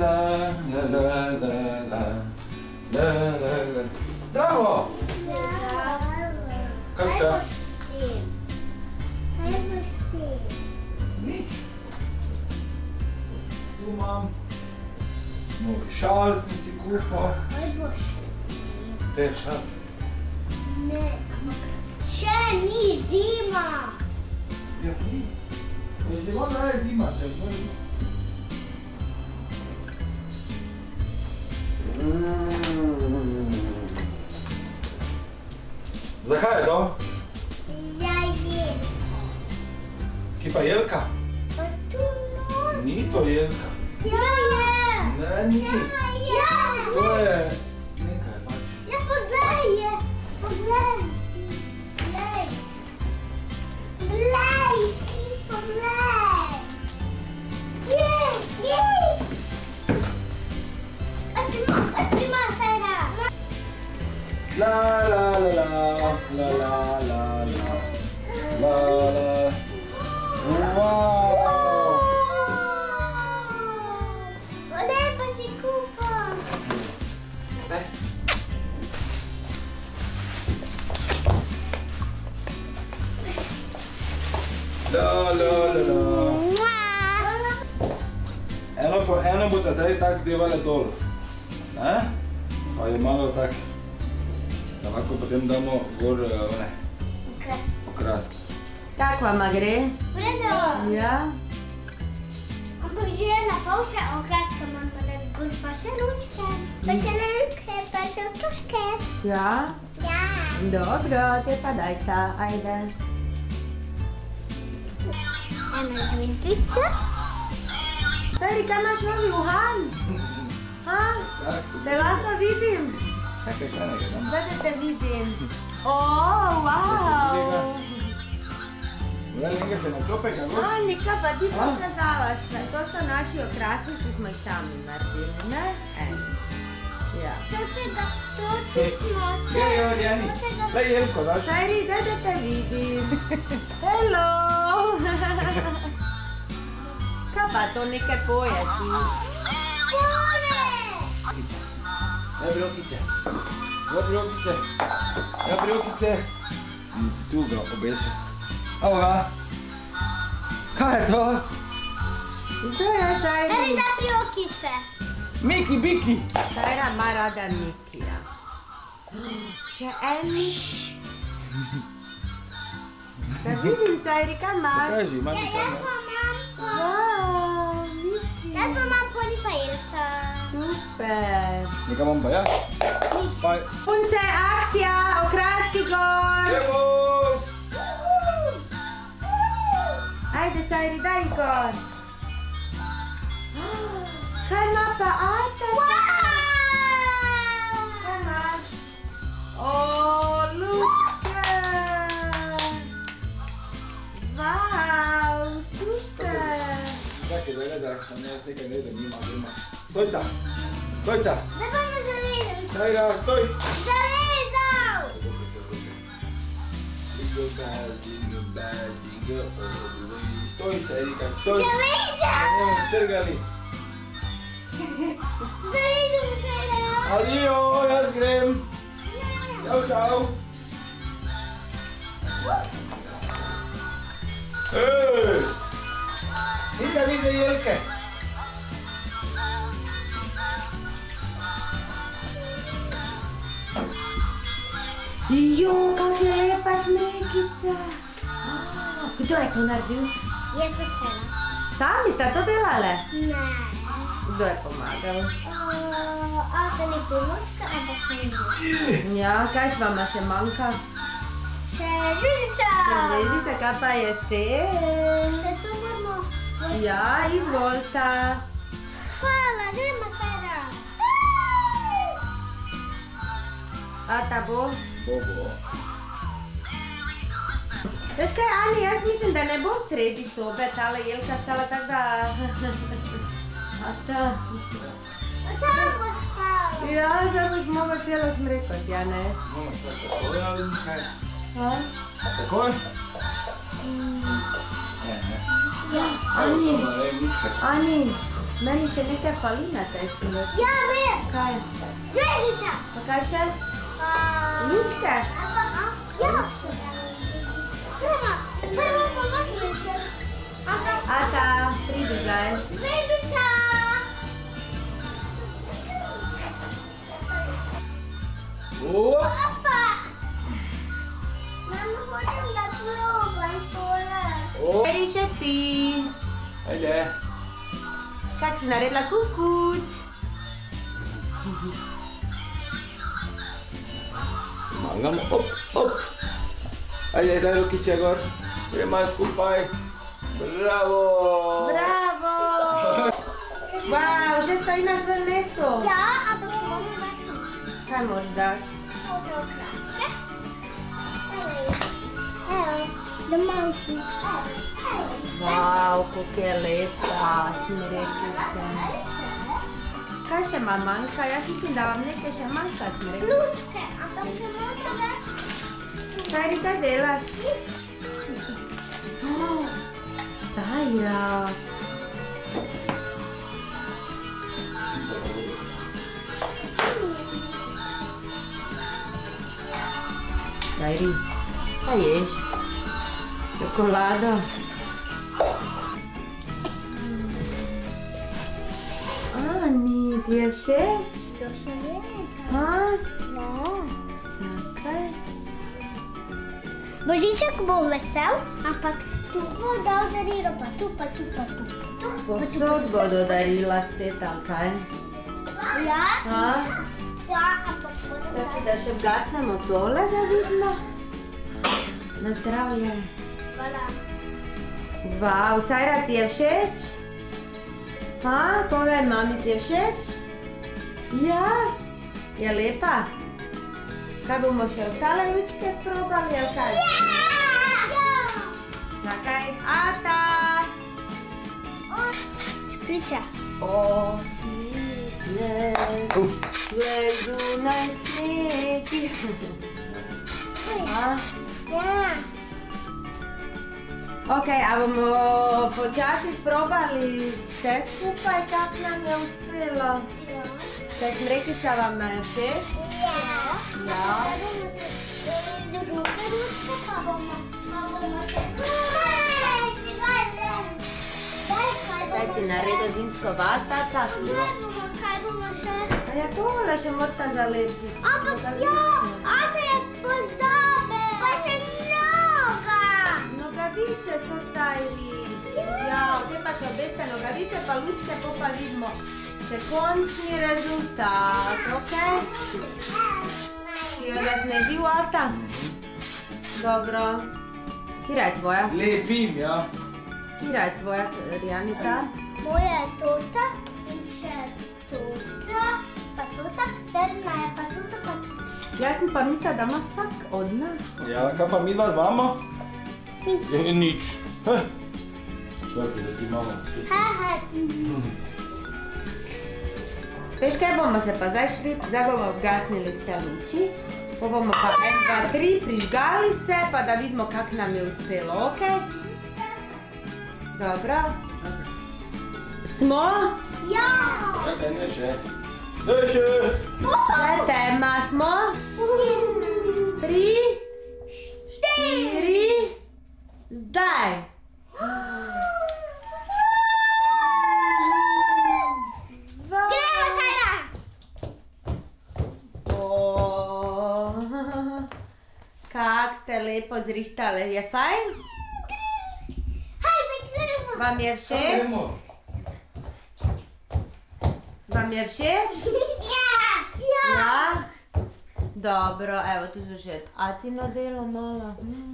Zdravo! Kaj šta? Kaj boš ti? Nič. Tu imam novi šal, sem si kupil. Kaj boš ti? Te šal? Ne, ampak še ni zima. Ja, ni. Je že malo raje zima, če je Zakaj je to? Ja, je. Kje pa Jelka? Pa tu not. Ni to Jelka. Ja, je. Ne, ni. Ja, To je nekaj pač. ja, poglej je. Poglej si. Poglej. Poglej si, poglej. Je, je. Prima, Sara. La la la la la la la la la. Wow! Lepa si kupa. Daj. La la la la. Eno po eno bo ta zdaj tako devale dol. Ne? Pa je malo tak, da lahko potem damo gor okrask. Kako vam gre? Vredo. Ja? Ampak že na pol še okraska imam, pa da gor pa še ručke, pa še levke, pa še otoške. Ja? Ja. Dobro, te pa dajta, ajde. Ena zvezdica. Stari, kaj imaš novi uhan? Ha? Te lahko vidim? Kakaj enega, ne? Zdaj da te vidim. O, wow! Zdaj nekaj te naklope, kako? Monika, pa ti to skazavaš. To so naši okrasi, ki smo jih sami naredili, ne? Ja. To smo. Gre, Jani. Daj Jelko, daš. Stari, daj da te vidim. Hello! Kaj pa to nekaj poje ti? Daj briokice. Daj briokice. Daj briokice. Tu ga obesil. Evo ga. Kaj je to? To je Stari. Kaj za briokice? Miki, Biki. Stara ima rada Mikija. Še en. Da vidim, Stari, kaj imaš? Kaži, ima mi Jaz to. pa imam Wow, Miki. Jaz pa imam poni pa Elsa. Super. Nekaj imam pa jaz. Pa... Punce, akcija, okraski gor. Evo! Ajde, Stari, daj gor. Kaj ima pa Ata? Kaj imaš? O, Luke! Wow, super! Čakaj, zdaj da ne jaz nekaj ne, da nima, da ima. Stoj ta! Stoj ta! Da pa me zarezal. Daj ga, stoj! Zarezal! Jingle bell, jingle bell, jingle all the way. Stoj se, Erika, stoj! Zarezal! Ne bomo trgali. Zarezal se je. Adijo, jaz grem! Čau, čau! Ej! Niste videli Jelke? Jo, kako je lepa smekica! Kdo je to naredil? Je pa Sara. Sami sta to delale? Ne. Kdo je pomagal? Ata ni pomočka, ampak ne. Ja, kaj s vama še manjka? Še žužica. Zvezdica, kaj pa je s tem? Še to moramo. Ja, izvolite. Hvala, gremo Sara. Ata bo? Bobo. Veš kaj, Ani, jaz mislim, da ne bo sredi sobe, tale Jelka stala tako da... Ata... Tam bo stala. Ja, zdaj boš mogla celo smrekati, ja ne? Mama, šta, tako je ali kaj? Ha? Tako je? Ne, ne. Ani, Samo, ej, ničkaj. Ani, Meni še nekaj fali na tej smrti. Ja, vem. Kaj? Zvezdica. Pa kaj še? Lučke? Ja. Mama, prvo pomakni se. Ata, pridi zdaj. Zvezdica. Opa. Mama, hočem da probam tole. Beri še ti. Ajde. Kak si naredila kukuc? Mangamo, op. Ajde, daj rukiče gor. Gremo skupaj. Bravo! Bravo! Wow, že stoji na svojem mestu. Ja, ampak se bomo dati. Kaj moraš dati? Ovdje okraske. Evo, domaću. Wow, koliko je lepa smrekica. Kaj še ima manjka? Jaz mislim, da vam nekaj še manjka smrekica. Lučke, ampak se bomo dati. Sajri, kaj delaš? Sajra. Sajri, kaj ješ? Čokolado. Ani, ti je všeč? To se vidi. Ha? Ja. Čakaj. Božiček bo vesel, ampak tu bo dal darilo, pa tu, pa tu, pa tu. Posod bodo darila spet, ali kaj? Ja? Ha? Ja, ampak moram Čakaj, dati. da še vgasnemo tole, da vidimo. Na zdravje. Hvala. Wow, Sajra, ti je všeč? Ha, povej, mami, ti je všeč? Ja? Je lepa? Kaj bomo še ostale lučke sprobali, ali kaj? Ja! Čakaj, Ata! Šprica. O, sneg, glej zunaj snegi. Ha? Ja. Ok, a bomo počasi sprobali vse skupaj, kak nam je uspelo? Ja. Kaj smrekica vam je všeč? Ja. Ja. Druge ručke pa bomo še... Kaj si naredil zimsko vas, Ata? Kaj bomo še? A ja, tole še morate zalepiti. Ampak ja, Ata je pozabil. Pa še noga. Nogavice so, Sajri. Ja, te pa še obeste nogavice, pa lučke, pa vidimo še končni rezultat, ok? Ti jo zasnežil, Ata? Dobro. Kira je tvoja? Lepim, ja. Kira je tvoja, Rijanita? Moja je tota in še tota, pa tota, Serna je pa tota, pa tota. Jaz sem pa mislila, da ima vsak od nas. Ja, kaj pa midva z mamo? Nič. Nič. Čakaj, da ti mama. Veš kaj, bomo se pa zdaj šli, zdaj bomo vgasnili vse luči. Pa bomo pa 1, 2, 3 prižgali vse, pa da vidimo, kak nam je uspelo, ok? Dobro. Smo? Ja! Čakaj, ne še. Ne še. Vse tema smo? 3, 4, zdaj. Gremo, Sajra! Kak ste lepo zrihtali, je fajn? Hajde, gremo! Vam je všeč? Vam je všeč? Ja! Ja! Ja? Dobro, evo tu so še Atino delo malo.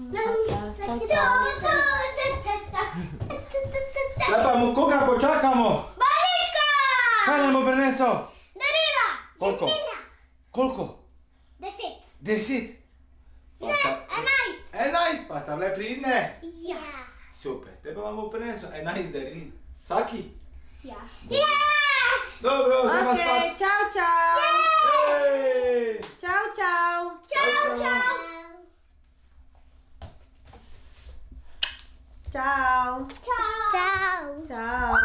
Lepa, koga počakamo? Božička! Kaj nam bo prinesel? Darila! Koliko? Koliko? 10. 10? Ne, 11. 11, pa sta bile pridne? Ja. Super, tebe vam bo prinesel 11 daril. Vsaki? Ja. Ja! Dobro, zdaj vas pa... Ok, čau, čau. Hej! Čau, čau. Čau, čau! Čau. Čau! Čau! Čau.